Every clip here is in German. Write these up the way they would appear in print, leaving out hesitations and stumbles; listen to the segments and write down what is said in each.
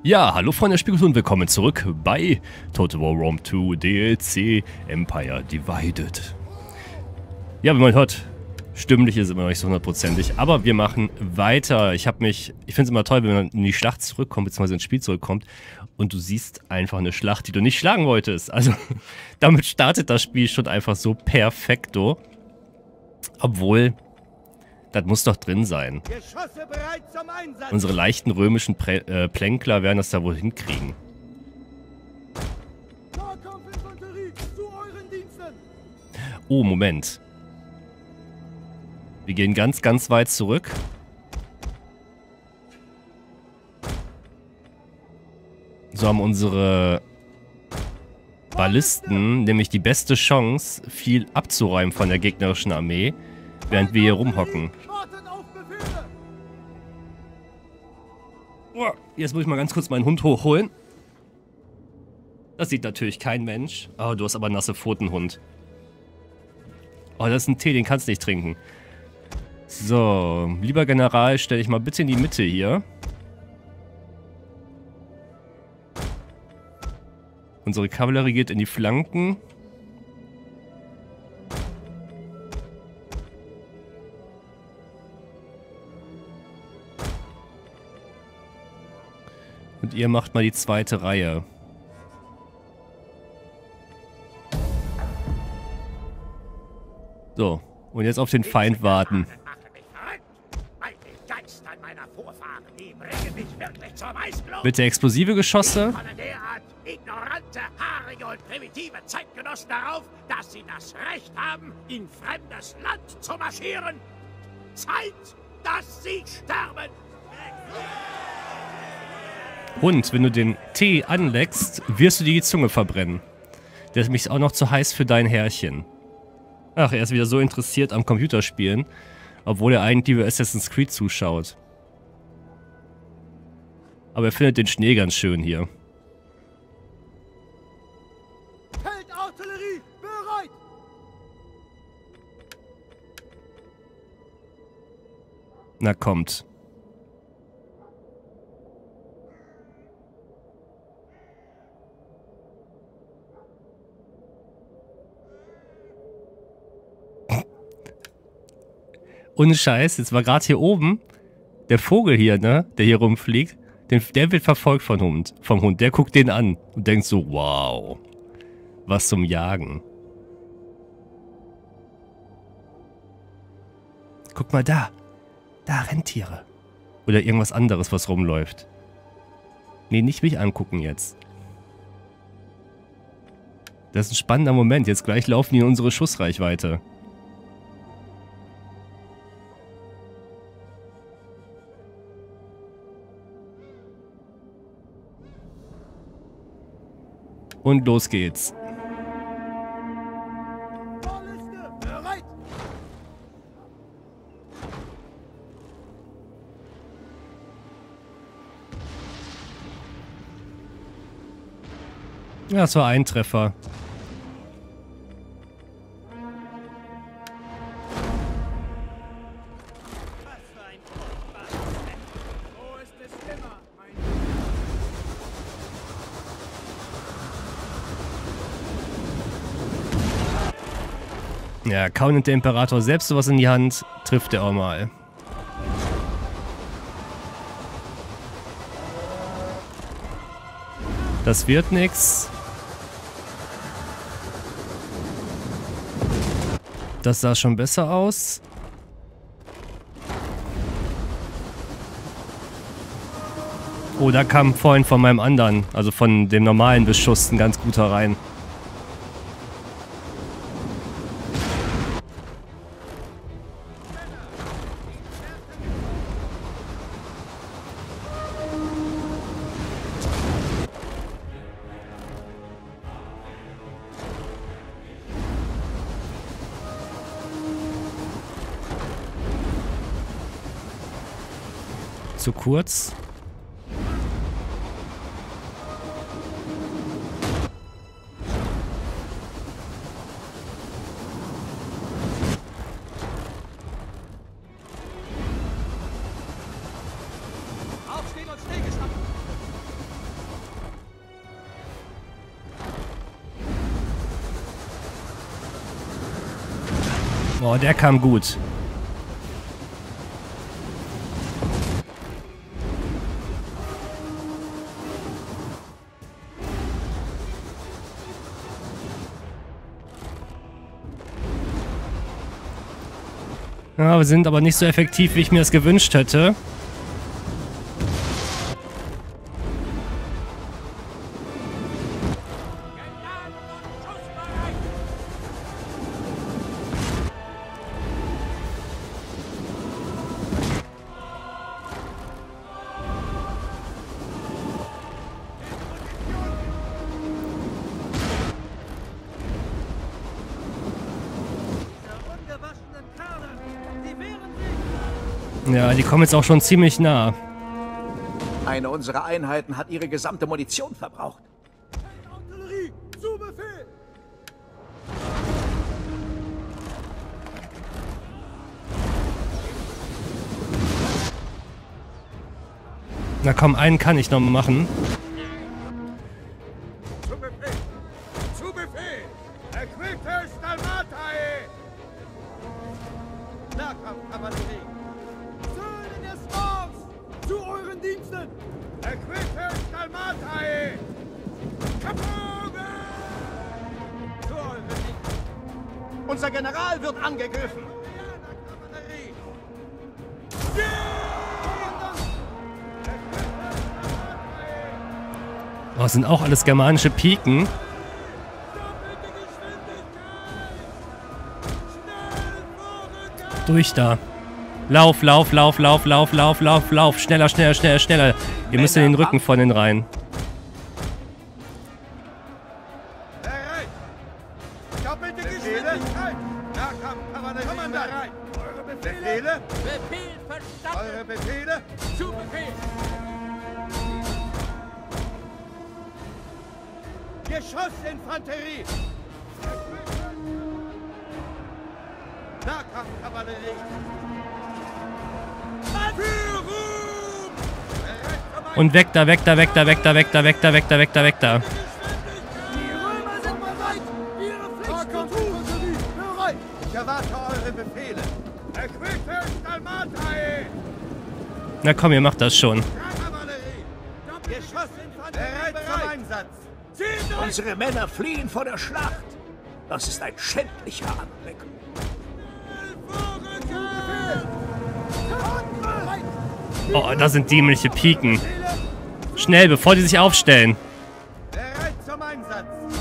Ja, hallo Freunde der Spielkultur und willkommen zurück bei Total War Rome 2 DLC Empire Divided. Ja, wie man hört, stimmlich ist immer noch nicht so hundertprozentig, aber wir machen weiter. Ich finde es immer toll, wenn man in die Schlacht zurückkommt, beziehungsweise ins Spiel zurückkommt und du siehst einfach eine Schlacht, die du nicht schlagen wolltest. Also, damit startet das Spiel schon einfach so perfekto. Obwohl, das muss doch drin sein. Unsere leichten römischen Plänkler werden das da wohl hinkriegen. Oh, Moment. Wir gehen ganz, ganz weit zurück. So haben unsere Ballisten nämlich die beste Chance, viel abzuräumen von der gegnerischen Armee, während wir hier rumhocken. Jetzt muss ich mal ganz kurz meinen Hund hochholen. Das sieht natürlich kein Mensch. Oh, du hast aber nasse Pfoten, Hund. Oh, das ist ein Tee, den kannst du nicht trinken. So, lieber General, stell dich mal bitte in die Mitte hier. Unsere Kavallerie geht in die Flanken. Und ihr macht mal die zweite Reihe. So, und jetzt auf den Feind warten. Bitte explosive Geschosse. Ignorante, haarige und primitive Zeitgenossen darauf, dass sie das Recht haben, in fremdes Land zu marschieren. Zeit, dass sie sterben. Und wenn du den Tee anleckst, wirst du dir die Zunge verbrennen. Der ist nämlich auch noch zu heiß für dein Härchen. Ach, er ist wieder so interessiert am Computerspielen, obwohl er eigentlich über Assassin's Creed zuschaut. Aber er findet den Schnee ganz schön hier. Feldartillerie, bereit! Na kommt. Ohne Scheiß, jetzt war gerade hier oben der Vogel hier, ne, der hier rumfliegt, der wird verfolgt vom Hund. Der guckt den an und denkt so, wow, was zum Jagen. Guck mal da Rentiere. Oder irgendwas anderes, was rumläuft. Nee, nicht mich angucken jetzt. Das ist ein spannender Moment, jetzt gleich laufen die in unsere Schussreichweite. Und los geht's. Ja, das war ein Treffer. Ja, kaum nimmt der Imperator selbst sowas in die Hand, trifft er auch mal. Das wird nix. Das sah schon besser aus. Oh, da kam vorhin von meinem anderen, also von dem normalen Beschuss, ein ganz guter rein. Zu kurz. Oh, der kam gut. Ja, wir sind aber nicht so effektiv, wie ich mir das gewünscht hätte. Ja, die kommen jetzt auch schon ziemlich nah. Eine unserer Einheiten hat ihre gesamte Munition verbraucht. Artillerie, zu Befehl! Na komm, einen kann ich noch mal machen. Zu Befehl! Zu Befehl! Equipe Stalmatae! Nahkampfkavallerie! Söhne des Mars! Zu euren Diensten! Equipe Stalmatae! Kapoge! Zu euren Diensten! Unser General wird angegriffen. Kavallerie! Oh, das sind auch alles germanische Piken. Durch da. Lauf, lauf, lauf, lauf, lauf, lauf, lauf, lauf. Schneller, schneller, schneller, schneller. Ihr müsst in den Rücken von den Reihen. Bereit! Doppelte Geschwindigkeit! Nahkampfkavallerie bereit! Eure Befehle? Befehl verstanden! Eure Befehle? Zu Befehl! Geschossinfanterie! Nahkampfkavallerie! Führung! Bereit zum Und weg da, weg da, weg da, weg da, weg da, weg da, weg da, weg da, weg da. Die Römer sind bereit, ihre Pflicht zu tun! Bereit! Ich erwarte eure Befehle! Equipe Stalmatae! Na komm, ihr macht das schon. Kavallerie! Geschossinfanterie bereit zum Einsatz! Zieht euch! Unsere Männer fliehen vor der Schlacht. Das ist ein schändlicher Anblick. Oh, das sind dämliche Piken. Schnell, bevor die sich aufstellen. Bereit zum Einsatz!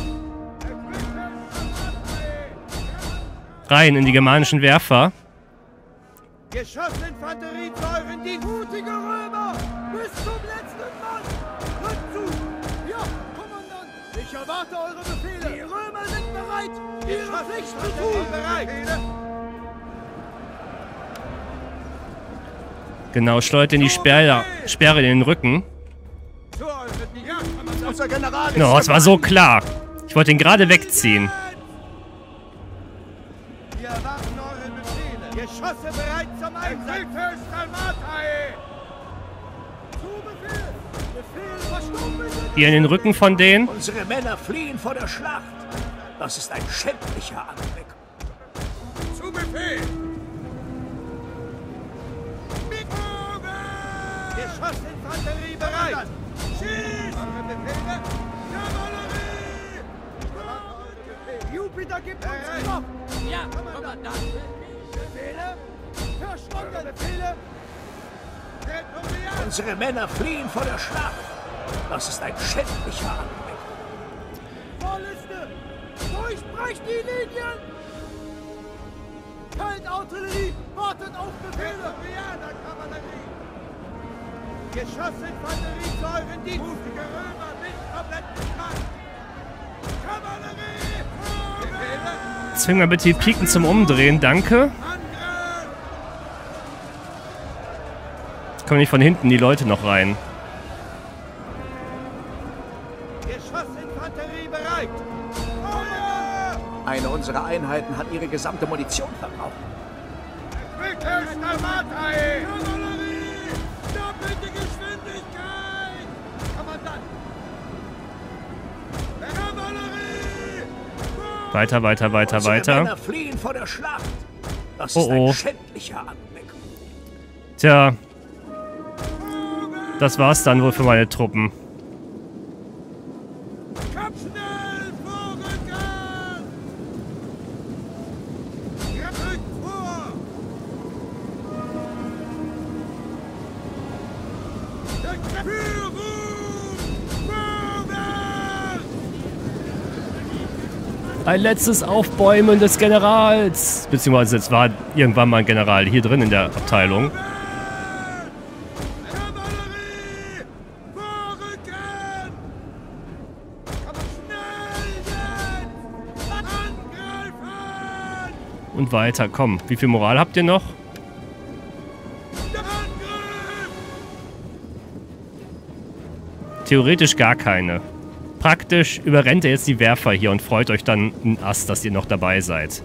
Rein in die germanischen Werfer. Geschossinfanterie zu euren Diensten! Mutige Römer! Bis zum letzten Mann! Rückt zu! Ja, Kommandant! Ich erwarte eure Befehle! Die Römer sind bereit, ihre Pflicht zu tun! Bereit! Genau, schleudert in die Sperre in den Rücken. Zu euren Diensten! Ja, Kommandant! Unser General ist No, es war so klar. Ich wollte ihn gerade wegziehen. Wir erwarten eure Befehle! Geschosse bereit zum Einsatz! Equipe Stalmatae! Zu Befehl! Befehl verstummen! Hier in den Rücken von denen. Unsere Männer fliehen vor der Schlacht. Das ist ein schändlicher Anblick. Zu Befehl! Geschossinfanterie bereit! Schieß! Eure Befehle! Kavallerie! Jupiter gibt uns Kraft! Ja, Kommandant! Befehle? Verstanden! Befehle? Prätorianer! Unsere Männer fliehen vor der Schlacht. Das ist ein schändlicher Anblick. Vorliste! Durchbrecht die Linien! Feldartillerie! Wartet auf Befehle! Prätorianer Kavallerie! Geschossinfanterie zu euren Diensten! Mutige Römer, nicht komplett bekannt! Kavallerie! Befehle! Zwing mal bitte die Piken zum Umdrehen, danke. Angriff! Kommen nicht von hinten die Leute noch rein. Geschossinfanterie bereit! Feuer! Eine unserer Einheiten hat ihre gesamte Munition verbraucht. Equipe Stalmatae! Kavallerie! Doppelte Geschwindigkeit! Kommandant! Kavallerie! Weiter, weiter, weiter, Unsere weiter. Männer fliehen vor der Schlacht. Das Oh, ist ein oh. schändlicher Anblick. Tja. Das war's dann wohl für meine Truppen. Kommt schnell, vorrücken! Rückt vor! Führung! Vorwärts! Ein letztes Aufbäumen des Generals. Beziehungsweise es war irgendwann mal ein General hier drin in der Abteilung. Kavallerie! Vorrücken! Kommt schnell jetzt! Angreifen! Und weiter, komm. Wie viel Moral habt ihr noch? Der Angriff! Theoretisch gar keine. Praktisch überrennt ihr jetzt die Werfer hier und freut euch dann einen Ast, dass ihr noch dabei seid.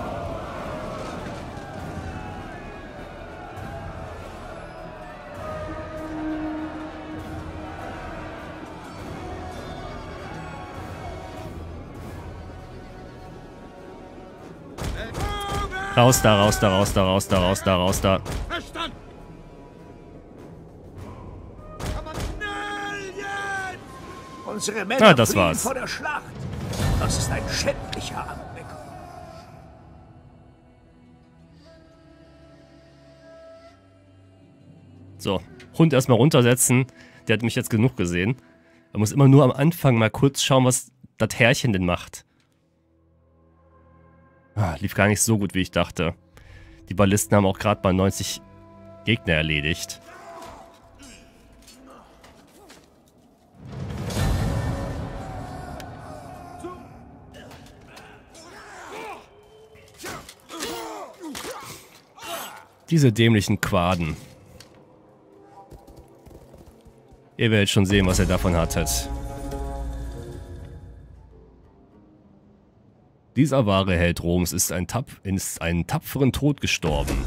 Raus da, raus da, raus da, raus da, raus da, raus da. Verstanden! Kommt schnell jetzt! Unsere Männer das fliehen war's. vor der Schlacht. Das ist ein schändlicher Anblick. So, Hund erstmal runtersetzen. Der hat mich jetzt genug gesehen. Man muss immer nur am Anfang mal kurz schauen, was das Herrchen denn macht. Lief gar nicht so gut, wie ich dachte. Die Ballisten haben auch gerade mal 90 Gegner erledigt. Diese dämlichen Quaden. Ihr werdet schon sehen, was ihr davon hattet. Dieser wahre Held Roms ist einen tapferen Tod gestorben.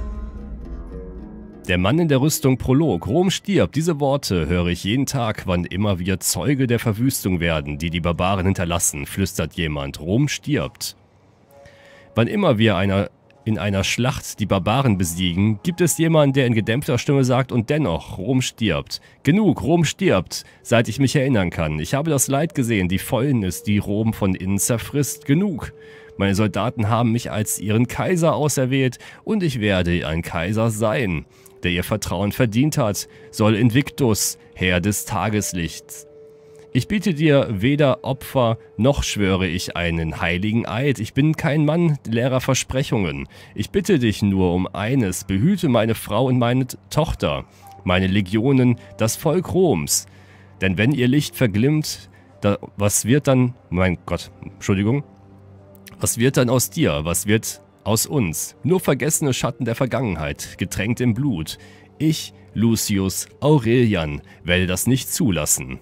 Der Mann in der Rüstung Prolog. Rom stirbt. Diese Worte höre ich jeden Tag, wann immer wir Zeuge der Verwüstung werden, die die Barbaren hinterlassen, flüstert jemand. Rom stirbt. Wann immer wir in einer Schlacht die Barbaren besiegen, gibt es jemanden, der in gedämpfter Stimme sagt, und dennoch, Rom stirbt. Genug, Rom stirbt, seit ich mich erinnern kann. Ich habe das Leid gesehen, die Fäulnis, die Rom von innen zerfrisst. Genug. Meine Soldaten haben mich als ihren Kaiser auserwählt und ich werde ein Kaiser sein, der ihr Vertrauen verdient hat, soll Invictus, Herr des Tageslichts. Ich biete dir weder Opfer, noch schwöre ich einen heiligen Eid. Ich bin kein Mann leerer Versprechungen. Ich bitte dich nur um eines, behüte meine Frau und meine Tochter, meine Legionen, das Volk Roms. Denn wenn ihr Licht verglimmt, was wird dann, mein Gott, Entschuldigung, was wird dann aus dir, was wird aus uns? Nur vergessene Schatten der Vergangenheit, getränkt im Blut. Ich, Lucius Aurelian, werde das nicht zulassen.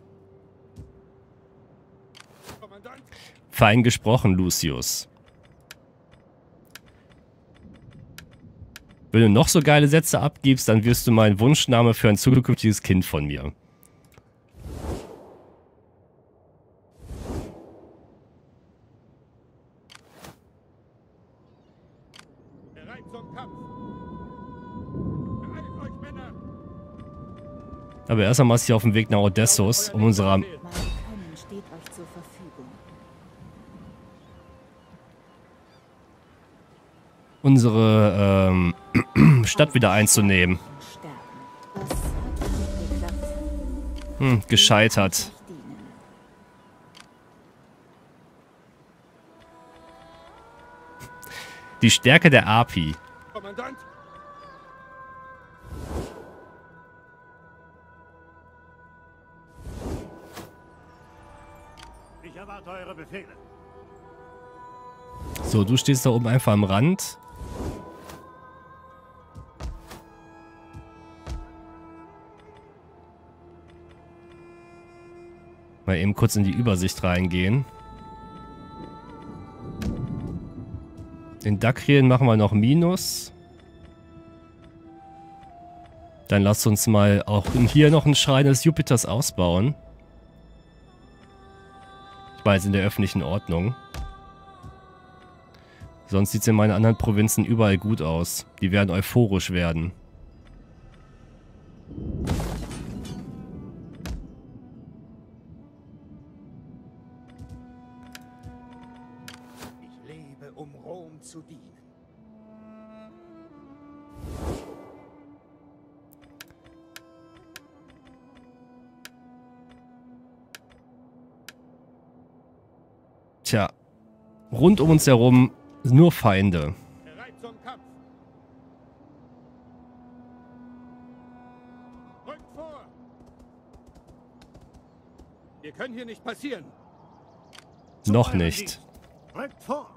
Fein gesprochen, Lucius. Wenn du noch so geile Sätze abgibst, dann wirst du mein Wunschname für ein zukünftiges Kind von mir. Bereit zum Kampf! Beeilt euch, Männer! Aber erst einmal ist hier auf dem Weg nach Odessos, um unsere Mein Können steht euch zur Verfügung. Stadt wieder einzunehmen. Sterben. Das hat nicht geklappt. Gescheitert. Dienen. Die Stärke der Api. Kommandant! Ich erwarte eure Befehle. So, du stehst da oben einfach am Rand. Mal eben kurz in die Übersicht reingehen. Den Dakrien machen wir noch Minus. Dann lasst uns mal auch hier noch einen Schrein des Jupiters ausbauen. Ich weiß, in der öffentlichen Ordnung. Sonst sieht es in meinen anderen Provinzen überall gut aus. Die werden euphorisch werden. Ich lebe, um Rom zu dienen. Tja, rund um uns herum nur Feinde. Bereit zum Kampf. Rückt vor. Wir können hier nicht passieren. Noch nicht. Rückt vor.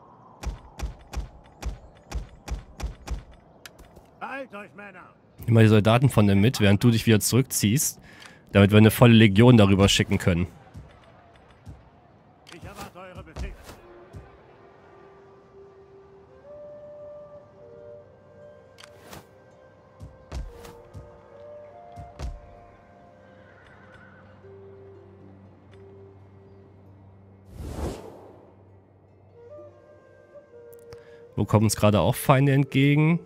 Beeilt euch, Männer. Nimm mal die Soldaten von dem mit, während du dich wieder zurückziehst, damit wir eine volle Legion darüber schicken können. Ich erwarte eure Befehle. Wo kommen uns gerade auch Feinde entgegen?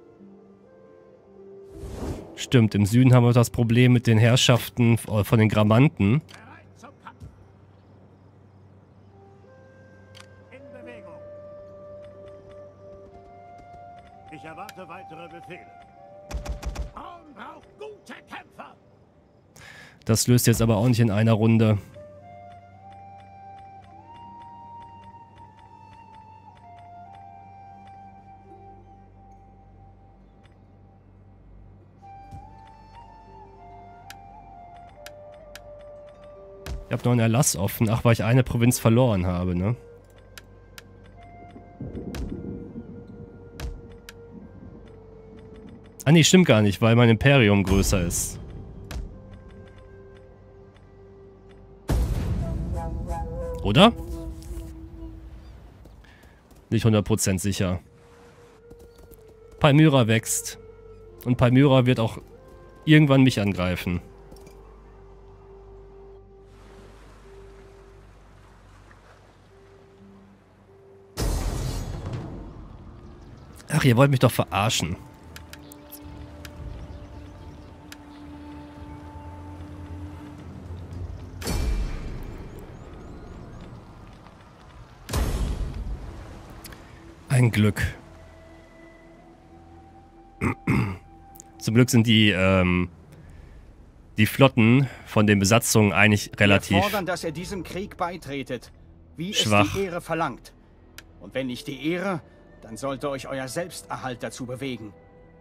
Stimmt, im Süden haben wir das Problem mit den Herrschaften von den Grammanten. Bereit zum Kampf. In Bewegung. Ich erwarte weitere Befehle. Rom braucht gute Kämpfer. Das löst jetzt aber auch nicht in einer Runde. Ich habe noch einen Erlass offen. Ach, weil ich eine Provinz verloren habe, ne? Ah, nee, stimmt gar nicht, weil mein Imperium größer ist. Oder? Nicht 100% sicher. Palmyra wächst. Und Palmyra wird auch irgendwann mich angreifen. Ach, ihr wollt mich doch verarschen. Ein Glück. Zum Glück sind die Flotten von den Besatzungen eigentlich relativ Wir fordern, dass ihr diesem Krieg beitretet, wie schwach. es die Ehre verlangt. Und wenn nicht die Ehre, dann sollte euch euer Selbsterhalt dazu bewegen.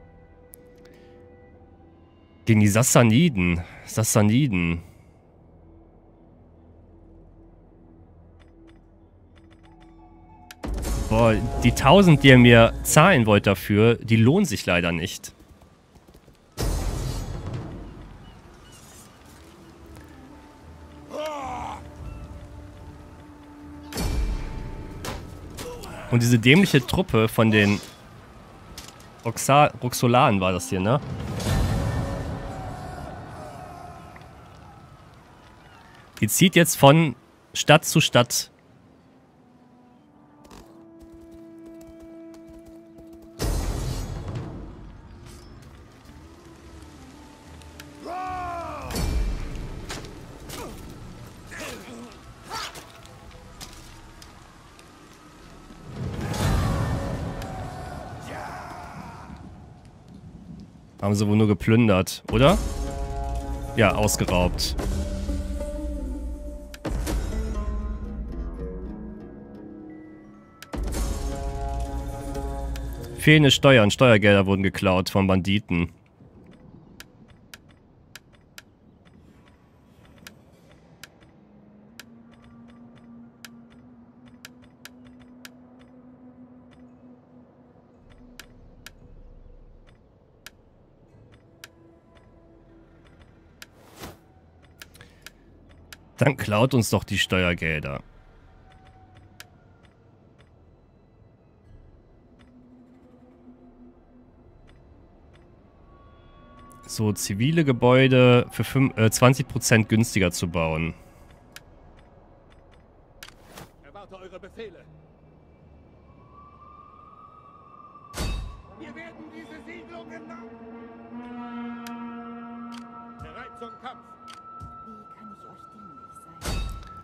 Gegen die Sassaniden. Sassaniden. Boah, die 1000, die ihr mir zahlen wollt dafür, die lohnen sich leider nicht. Und diese dämliche Truppe von den Roxolanen war das hier, ne? Die zieht jetzt von Stadt zu Stadt. Haben sie wohl nur geplündert, oder? Ja, ausgeraubt. Fehlende Steuern, Steuergelder wurden geklaut von Banditen. Dann klaut uns doch die Steuergelder. So, zivile Gebäude für 20% günstiger zu bauen. Erwarte eure Befehle. Wir werden diese Siedlungen bereit zum Kampf. Wie kann ich euch dienlich sein?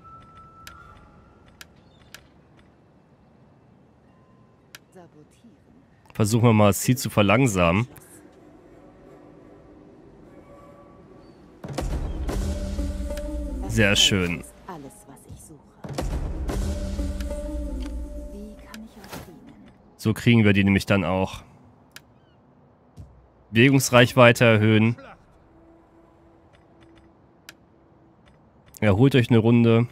Sabotieren. Versuchen wir mal, das Ziel zu verlangsamen. Sehr schön. Das ist alles, was ich suche. Wie kann ich euch dienen? So kriegen wir die nämlich dann auch. Bewegungsreichweite erhöhen. Erholt euch eine Runde.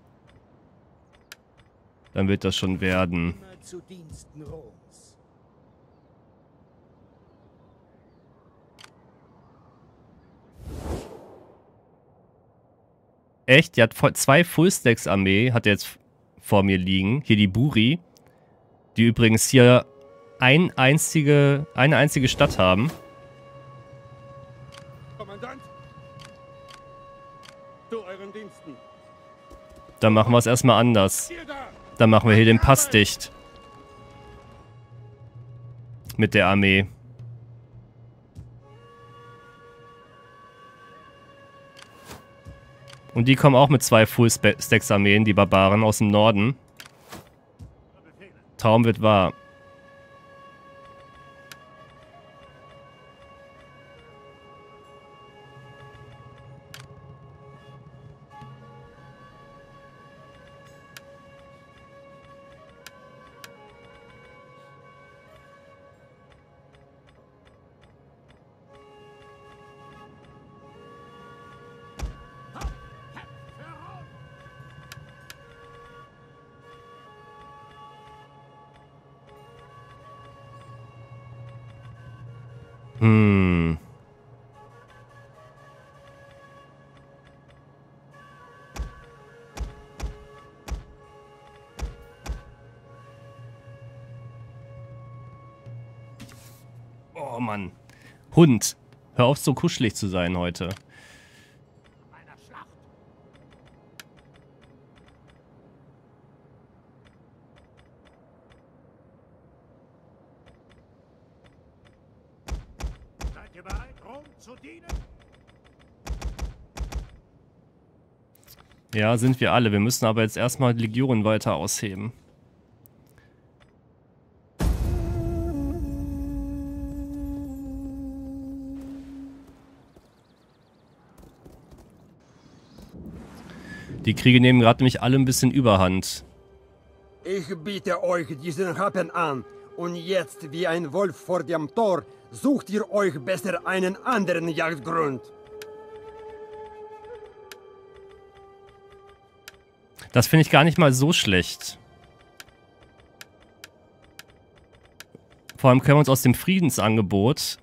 Dann wird das schon werden. Immer zu Diensten Roms. Echt? Die hat 2 Fullstacks-Armee, hat er jetzt vor mir liegen. Hier die Buri. Die übrigens hier eine einzige Stadt haben. Kommandant, zu euren Diensten. Dann machen wir es erstmal anders. Hier da! Dann machen wir hier den Pass dicht. Mit der Armee. Und die kommen auch mit 2 Full-Stacks-Armeen, die Barbaren aus dem Norden. Traum wird wahr. Hm. Oh Mann. Hund. Hör auf, so kuschelig zu sein heute. Einer Schlacht. Seid ihr bereit, Rom zu dienen? Ja, sind wir alle. Wir müssen aber jetzt erstmal Legionen weiter ausheben. Die Kriege nehmen gerade nämlich alle ein bisschen Überhand. Ich biete euch diesen Happen an, und jetzt wie ein Wolf vor dem Tor sucht ihr euch besser einen anderen Jagdgrund. Das finde ich gar nicht mal so schlecht. Vor allem können wir uns aus dem Friedensangebot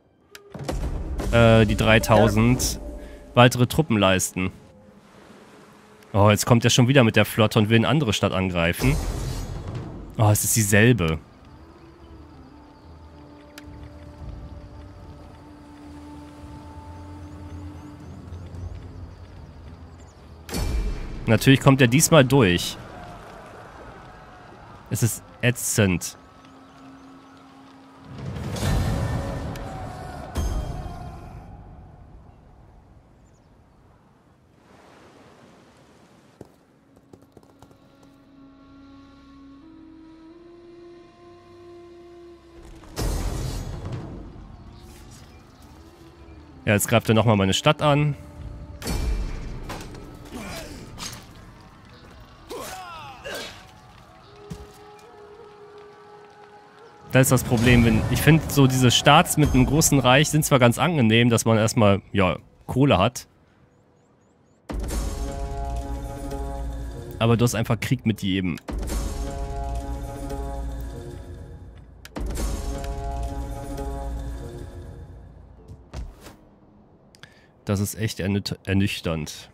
die 3000 weitere Truppen leisten. Oh, jetzt kommt er schon wieder mit der Flotte und will eine andere Stadt angreifen. Oh, es ist dieselbe. Natürlich kommt er diesmal durch. Es ist ätzend. Ja, jetzt greift er nochmal meine Stadt an. Das ist das Problem. Ich finde, so diese Staats mit einem großen Reich sind zwar ganz angenehm, dass man erstmal, ja, Kohle hat. Aber du hast einfach Krieg mit jedem. Das ist echt ernüchternd.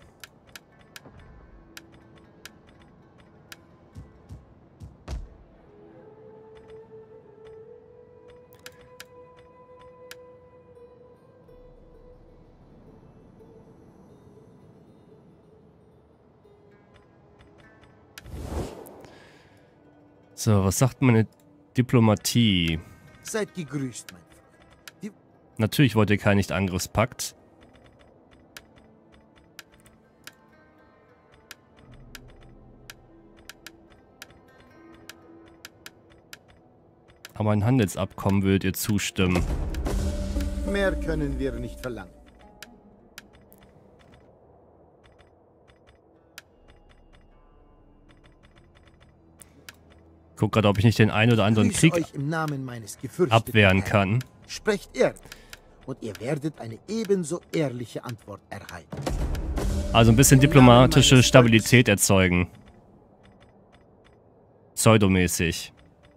So, was sagt meine Diplomatie? Seid gegrüßt, mein Freund. Natürlich wollt ihr keinen Nicht-Angriffspakt. Aber ein Handelsabkommen würdet ihr zustimmen. Mehr können wir nicht verlangen. Guck gerade, ob ich nicht den einen oder anderen Grüße Krieg euch im Namen meines gefürchteten abwehren Herrn. kann. Sprecht ehrlich und ihr werdet eine ebenso ehrliche Antwort erhalten. Also ein bisschen diplomatische Stabilität erzeugen. Pseudomäßig.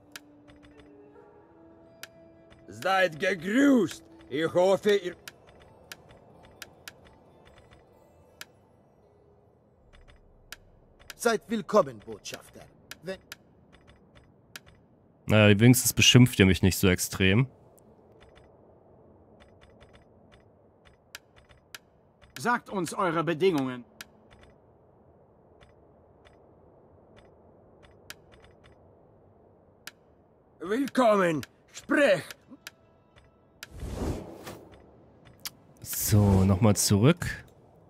Seid gegrüßt. Ich hoffe, ihr... Seid willkommen, Botschafter. Wenn Naja, wenigstens beschimpft ihr mich nicht so extrem. Sagt uns eure Bedingungen. Willkommen. Sprech. So, nochmal zurück.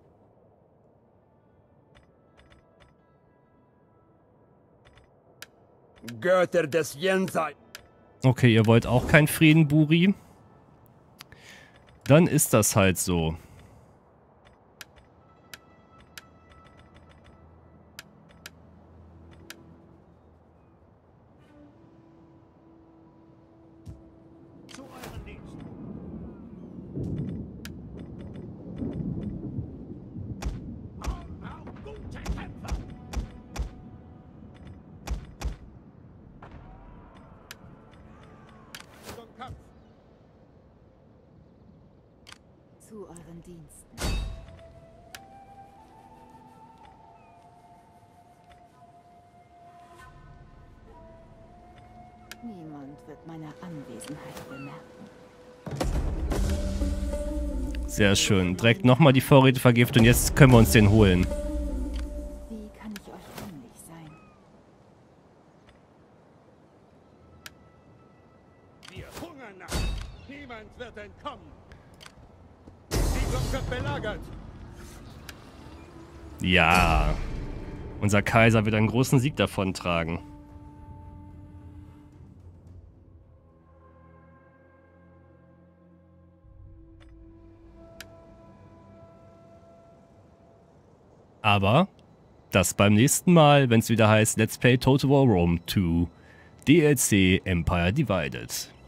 Götter des Jenseits. Okay, ihr wollt auch keinen Frieden, Buri. Dann ist das halt so. Zu euren Diensten. Rom braucht gute Kämpfer. Zum Kampf. Zu euren Diensten. Niemand wird meine Anwesenheit bemerken. Sehr schön. Direkt nochmal die Vorräte vergiftet und jetzt können wir uns den holen. Wie kann ich euch dienlich sein? Wir hungern nach. Niemand wird entkommen. Die Siedlung wird belagert. Ja. Unser Kaiser wird einen großen Sieg davontragen. Aber das beim nächsten Mal, wenn es wieder heißt Let's Play Total War Rome 2 DLC Empire Divided.